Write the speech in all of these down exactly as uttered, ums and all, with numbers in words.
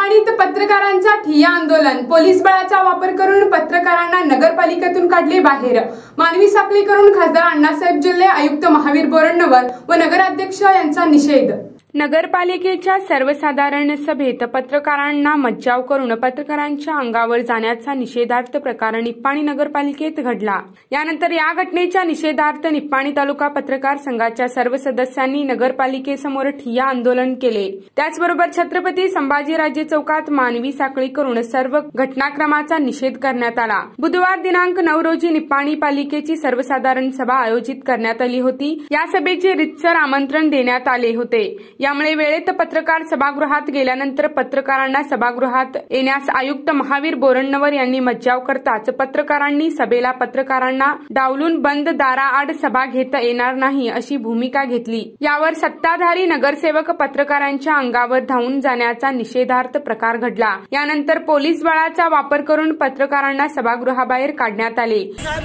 निपाणीत पत्रकारांचा ठिय्या आंदोलन, पोलीस बळाचा वापर करून पत्रकारांना नगरपालिकेतून काढले बाहेर। मानवी साखळी करून खासदार अण्णासाहेब जिल्हे आयुक्त महावीर बोरण्णवर व नगराध्यक्ष यांचा निषेध। नगरपालिकेच्या सर्वसाधारण सभेत पत्रकारांना मज्जाव करून पत्रकारांच्या अंगावर जाण्याचा निषेधार्थ प्रकार निपाणी नगरपालिकेत घडला। यानंतर या घटनेच्या निषेधार्थ निपाणी तालुका पत्रकार संघाच्या सर्व सदस्यांनी नगरपालिकेसमोर ठिय्या आंदोलन केले। त्याचबरोबर छत्रपती संभाजीराजे चौकात मानवी साखळी करून सर्व घटनाक्रमाचा निषेध करण्यात आला। बुधवार दिनांक नऊ रोजी निपाणी पालिकेची सर्वसाधारण सभा आयोजित करण्यात आली होती। या सभेचे रितसर आमंत्रण देण्यात आले होते। यामुळे वेळेत पत्रकार सभागृहात गेल्यानंतर पत्रकारांना सभागृहात येण्यास आयुक्त महावीर बोरण्णवर यांनी मज्जाव करताच पत्रकारांनी सभेला पत्रकारांना डावलून बंद दाराआड सभा घेता येणार नाही अशी भूमिका घेतली। यावर सत्ताधारी नगरसेवक पत्रकारांच्या अंगावर धावून जाण्याचा निषेधार्थ प्रकार घडला। यानंतर पोलीस बळाचा वापर करून पत्रकारांना सभागृहाबाहेर काढण्यात आले।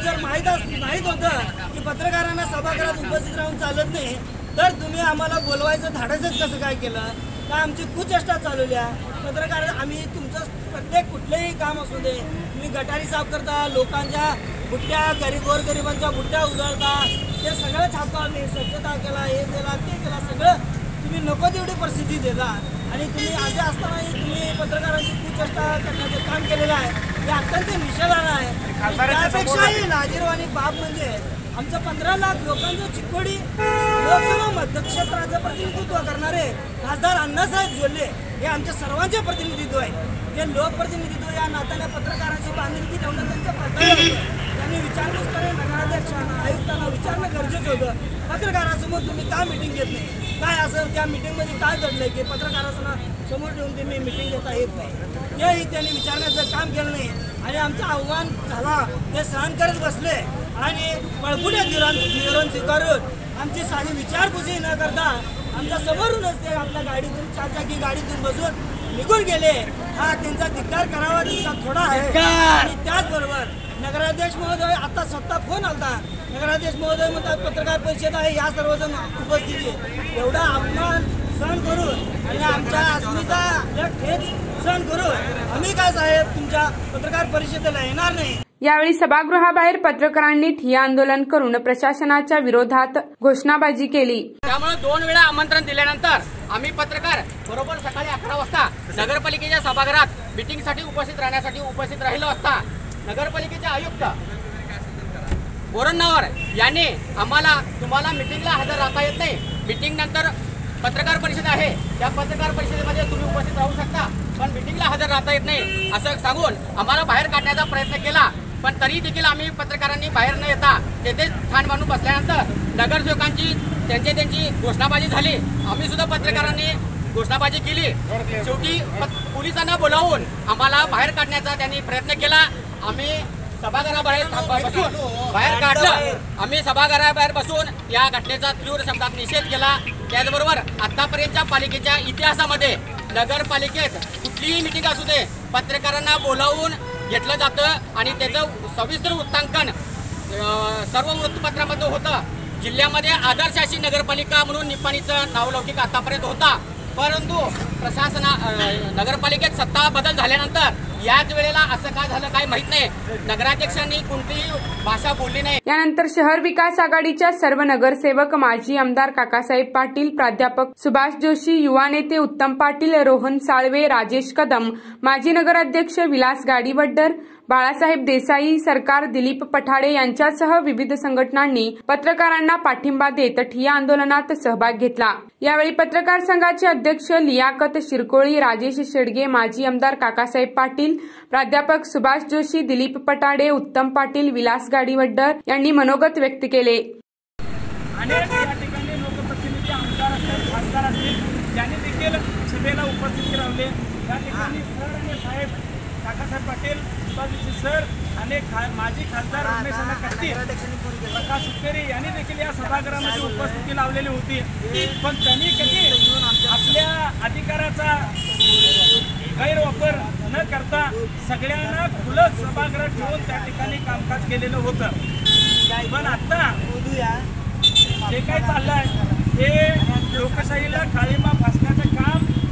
पत्रकारांना सभागृहात उपस्थित राहून चालत नाही तर तुम्ही आम्हाला बोलवायचं धाडसच कसं काय केलं का? आमची कुचेष्टा चालवल्या पत्रकार। आम्ही तुमचं प्रत्येक कुठलेही काम असू दे, तुम्ही गटारी साफ करता, लोकांच्या बुट्ट्या गरीब गोरगरिबांच्या बुट्ट्या उधळता, ते सगळं छापतो आम्ही, स्वच्छता केला, हे केला, ते केला, सगळं तुम्ही नको तेवढी परिस्थिती देता आणि तुम्ही असे असतानाही तुम्ही पत्रकारांची कुचेष्टा करण्याचं काम केलेलं आहे। हे अत्यंत निषेधार्ह आहे। त्यापेक्षाही लाजीरवाणी बाब म्हणजे आमचं पंधरा लाख लोकांचं चिकोडी लोकसभा मतक्षेत्राचं प्रतिनिधित्व करणारे खासदार अण्णासाहेब जोल्हे हे आमच्या सर्वांचे प्रतिनिधित्व आहे। हे लोकप्रतिनिधित्व या नात्याने पत्रकारांची बांधिलकी ठेवणं त्यांचं कर्तव्य होतं। त्यांनी विचारपूस करून नगराध्यक्षांना आयुक्तांना विचारणं गरजेचं होतं, पत्रकारांसमोर तुम्ही का मिटिंग घेत नाही, काय असं त्या मिटिंगमध्ये काय घडलंय की पत्रकारांना समोर ठेवून तुम्ही मिटिंग घेता येत नाही, हेही त्यांनी विचारण्याचं काम केलं नाही। आणि आमचं आव्हान झाला ते सहन करत बसले आणि पळपुट्या धोरण स्वीकारून आमची साधी विचारपूसही न करता आमच्या समोरूनच ते आपल्या गाडीतून चारचाकी गाडीतून बसून निघून गेले। हा त्यांचा धिक्कार करावा त्यांचा थोडा आहे। आणि त्याचबरोबर नगराध्यक्ष महोदय आता स्वतः फोन आलता, नगराध्यक्ष महोदय म्हणतात पत्रकार परिषद आहे, या सर्वजण उपस्थिती एवढा अपमान सहन करून आणि आमच्या अस्मिता ठेच सहन करून आम्ही काय साहेब तुमच्या पत्रकार परिषदेला येणार नाही। यावेळी सभागृहाबाहेर पत्रकारांनी ठिय्या आंदोलन करून प्रशासनाच्या विरोधात घोषणाबाजी केली। त्यामुळे दोन वेळा आमंत्रण दिल्यानंतर आम्ही पत्रकार बरोबर सकाळी अकरा वाजता नगरपालिकेच्या सभागृहात मीटिंगसाठी उपस्थित राहण्यासाठी उपस्थित राहिलो असता नगरपालिकेचे आयुक्त बोरण्णवर यांनी आम्हाला तुम्हाला मीटिंगला हजर राहता येत नाही, मीटिंग नंतर पत्रकार परिषद आहे, त्या पत्रकार परिषदेमध्ये तुम्ही उपस्थित राहू शकता पण मीटिंगला हजर राहता येत नाही असं सांगून आम्हाला बाहेर काढण्याचा प्रयत्न केला। पण तरी देखील आम्ही पत्रकारांनी बाहेर न येता तेथेच ठाण बांधून बसल्यानंतर नगरसेवकांची त्यांची त्यांची घोषणाबाजी झाली। आम्ही सुद्धा पत्रकारांनी घोषणाबाजी केली। शेवटी पोलिसांना बोलावून आम्हाला बाहेर काढण्याचा त्यांनी प्रयत्न केला। आम्ही सभागृहाबाहेर बसून बाहेर काढलं। आम्ही सभागृहाबाहेर बसून या घटनेचा तीव्र शब्दात निषेध केला। त्याचबरोबर आतापर्यंतच्या पालिकेच्या इतिहासामध्ये नगरपालिकेत कुठलीही मीटिंग असू दे पत्रकारांना बोलावून घेतलं जातं आणि त्याचं सविस्तर वृत्तांकन सर्व वृत्तपत्रामध्ये होतं। जिल्ह्यामध्ये आदर्श अशी नगरपालिका म्हणून निपाणीचं नावलौकिक आतापर्यंत होता, परंतु प्रशासना नगरपालिकेत सत्ता बदल झाल्यानंतर याच वेळेला असं का झालं काय माहित नाही, नगराध्यक्षांनी कोणतीही भाषा बोलली नाही। यानंतर शहर विकास आघाडीच्या सर्व नगरसेवक, माजी आमदार काकासाहेब पाटील, प्राध्यापक सुभाष जोशी, युवा नेते उत्तम पाटील, रोहन साळवे, राजेश कदम, माजी नगराध्यक्ष विलास गाडीवड्डर, बाळासाहेब देसाई, सरकार दिलीप पठाडे यांच्यासह विविध संघटनांनी पत्रकारांना पाठिंबा देत ठिय्या आंदोलनात सहभाग घेतला। यावेळी पत्रकार संघाचे अध्यक्ष लियाकत शिरकोळी, राजेश शेडगे, माजी आमदार काकासाहेब पाटील, प्राध्यापक सुभाष जोशी, दिलीप पठाडे, उत्तम पाटील, विलास गाडीवड्डर यांनी मनोगत व्यक्त केले। अनेक या ठिकाणी लोकप्रतिनिधी, आमदार असतील, खासदार असतील, ज्यांनी देखील सभेला उपस्थित राहिले। या ठिकाणी सर आणि साहेब काकासाहेब पाटील, सुभाष सर आणि माजी खासदार रमेश कट्टी, प्रकाश उत्तरे यांनी देखील या सभागृहामध्ये उपस्थिती लावलेली होती। पण त्यांनी कधी आपल्या अधिकाराचा गैरवापर न करता सगळ्यांना खुलं सभागृह ठेवून त्या ठिकाणी कामकाज केलेलं होतं। पण आता जे काही चाललंय हे लोकशाहीला काळीमा फासण्याचं काम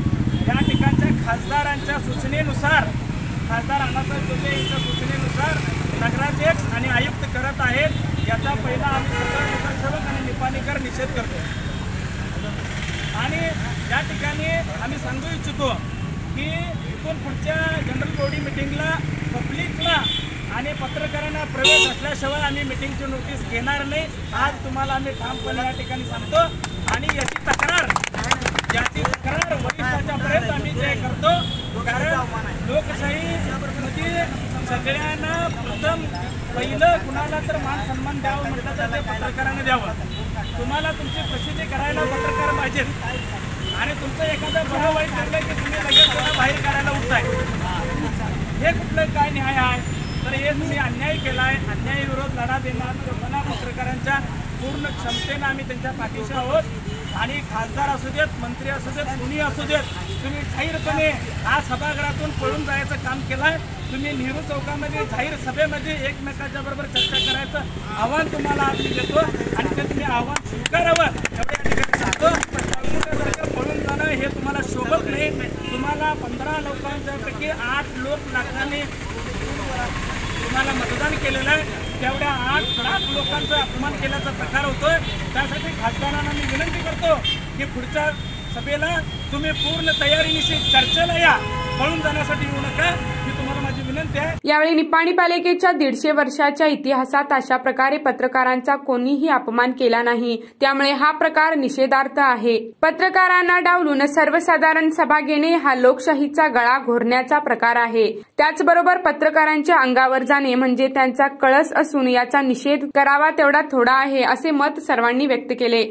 या ठिकाणच्या खासदारांच्या सूचनेनुसार खासदार अण्णासाहेब जोगे यांच्या सूचनेनुसार नगराध्यक्ष आणि आयुक्त करत आहेत याचा पहिला आम्ही सगळं नगरसेवक आणि निपाणीकर निषेध करतो। आणि या ठिकाणी आम्ही सांगू इच्छितो की इथून पुढच्या जनरल बॉडी मिटिंगला पब्लिकला आणि पत्रकारांना प्रवेश असल्याशिवाय आम्ही मिटिंगची नोटीस घेणार नाही। आज तुम्हाला आम्ही ठामपणे या ठिकाणी सांगतो आणि याची तक्रार याची तक्रार वरिष्ठाच्या पर्यंत आम्ही जे करतो, कारण लोकशाहीमध्ये सगळ्यांना प्रथम पहिलं कुणाला तर मान सन्मान द्यावं म्हटलं तर ते पत्रकारांना द्यावं। तुम्हाला तुमची प्रसिद्धी करायला पत्रकार पाहिजेत आणि तुमचं एखादं बरं वाईट ठरलं की तुम्ही लगेच त्याला बाहेर काढायला उठताय, हे कुठलं काय न्याय आहे? तर हे तुम्ही अन्याय केला आहे। अन्याय विरोध लढा देणार लोकांना पत्रकारांच्या पूर्ण क्षमतेनं आम्ही त्यांच्या पाठीशी आहोत आणि खासदार असू देत, मंत्री असू देत, कुणी असू देत, तुम्ही जाहीरपणे हा सभागृहातून पळून जायचं काम केलं आहे। तुम्ही नेहरू चौकामध्ये जाहीर सभेमध्ये एकमेकाच्या बरोबर चर्चा करायचं आव्हान तुम्हाला आज मी देतो आणि ते तुम्ही आव्हान स्वीकारावं एवढ्या ठिकाणी सांगतो। पळून जाणं हे तुम्हाला शोभत नाही। तुम्हाला पंधरा लोकांच्यापैकी आठ लोक लाखांनी तुम्हाला मतदान केलेलं आहे, तेवढ्या आठ लाख लोकांचा अपमान केल्याचा प्रकार होतोय। त्यासाठी खासदारांना मी विनंती करतो की पुढच्या सभेला तुम्ही पूर्ण तयारीनिशी चर्चेला या, पळून जाण्यासाठी येऊ नका, ही तुम्हाला माझी विनंती आहे। यावेळी निपाणी पालिकेच्या दीडशे वर्षाच्या इतिहासात अशा प्रकारे पत्रकारांचा कोणीही अपमान केला नाही, त्यामुळे हा प्रकार निषेधार्थ आहे। पत्रकारांना डावलून सर्वसाधारण सभा घेणे हा लोकशाहीचा गळा घोरण्याचा प्रकार आहे। त्याचबरोबर पत्रकारांच्या अंगावर जाणे म्हणजे त्यांचा कळस असून याचा निषेध करावा तेवढा थोडा आहे, असे मत सर्वांनी व्यक्त केले।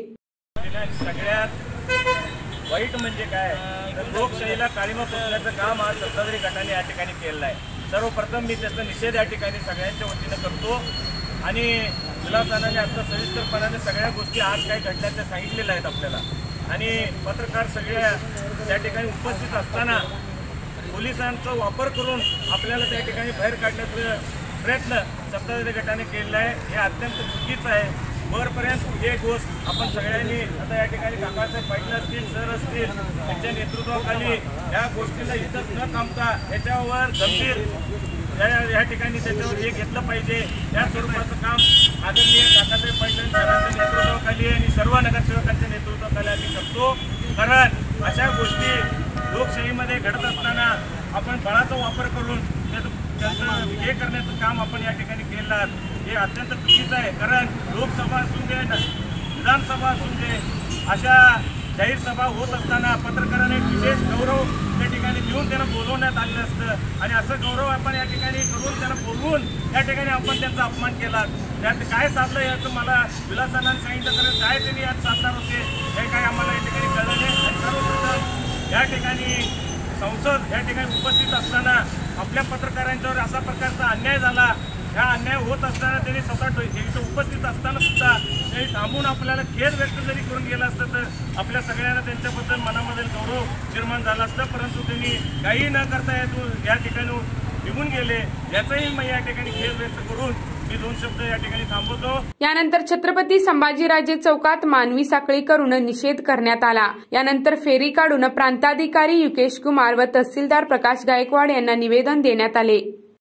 वाईट म्हणजे काय तर लोकशाहीला काळीमा पुसण्याचं काम आज सत्ताधारी गटाने या ठिकाणी केलेलं आहे। सर्वप्रथम मी त्याचा निषेध या ठिकाणी सगळ्यांच्या वतीनं करतो आणि विलासाने आता सविस्तरपणाने सगळ्या गोष्टी आज काय घडल्या त्या सांगितलेल्या आहेत आपल्याला। आणि पत्रकार सगळ्या त्या ठिकाणी उपस्थित असताना पोलिसांचा वापर करून आपल्याला त्या ठिकाणी बाहेर काढण्याचा प्रयत्न सत्ताधारी गटाने केलेला आहे, हे अत्यंत चुकीचं आहे। वरपर्यंत एक गोष्ट आपण सगळ्यांनी आता या ठिकाणी काकासाहेब पाटील असतील, सर असतील, त्यांच्या नेतृत्वाखाली या गोष्टीला इज्जत न थांबता याच्यावर गंभीर या ठिकाणी त्याच्यावर हे घेतलं पाहिजे। या स्वरूपाचं काम आदरणीय काकासाहेब पाटील सरांच्या नेतृत्वाखाली आणि सर्व नगरसेवकांच्या नेतृत्वाखाली आम्ही करतो, कारण अशा गोष्टी लोकशाहीमध्ये घडत असताना आपण बळाचा वापर करून त्याचं हे करण्याचं काम आपण या ठिकाणी केलं आहे, हे अत्यंत चुकीचं आहे। कारण लोकसभा असून दे, विधानसभा असून दे, अशा जाहीर सभा होत असताना पत्रकारांना एक विशेष गौरव त्या ठिकाणी देऊन त्यांना बोलवण्यात आलेलं असतं आणि असं गौरव आपण या ठिकाणी करून त्यांना बोलवून या ठिकाणी आपण त्यांचा अपमान केला। त्यात काय साधलं याचं मला विलासांना सांगितलं, तर काय त्यांनी यात साधणार होते हे काय आम्हाला या ठिकाणी कळलं नाही। आणि सर्वप्रथम या ठिकाणी संसद या ठिकाणी उपस्थित असताना आपल्या पत्रकारांच्यावर असा प्रकारचा अन्याय झाला, ह्या अन्याय होत असताना त्यांनी स्वतः इथं उपस्थित असताना सुद्धा त्यांनी थांबून आपल्याला खेद व्यक्त जरी करून गेला असतं तर आपल्या सगळ्यांना त्यांच्याबद्दल मनामध्ये गौरव निर्माण झाला असतं, परंतु त्यांनी काही न करता या ठिकाणी निघून गेले, याचाही मी या ठिकाणी खेद व्यक्त करून मी दोन शब्द या ठिकाणी थांबवतो। यानंतर छत्रपती संभाजीराजे चौकात मानवी साखळी करून निषेध करण्यात आला। यानंतर फेरी काढून प्रांताधिकारी युकेश कुमार व तहसीलदार प्रकाश गायकवाड यांना निवेदन देण्यात आले।